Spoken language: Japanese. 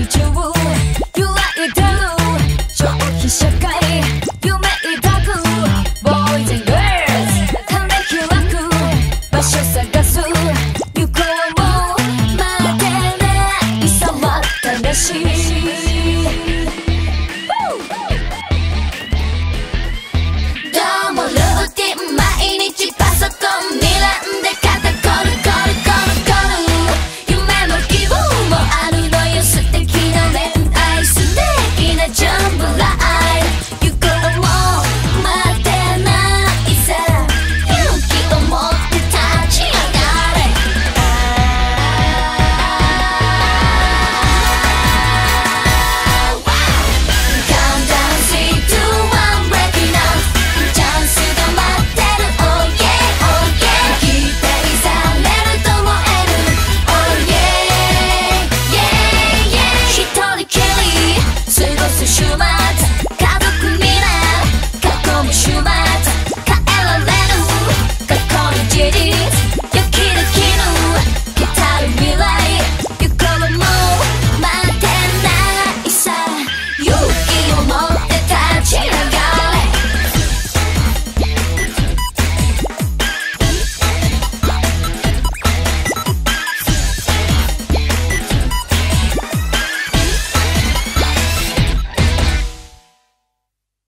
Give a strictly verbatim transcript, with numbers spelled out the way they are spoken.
中揺らいでる消費社会夢抱くボーイズ and ガールズ種開く場所探す行こうも負けないさま正しい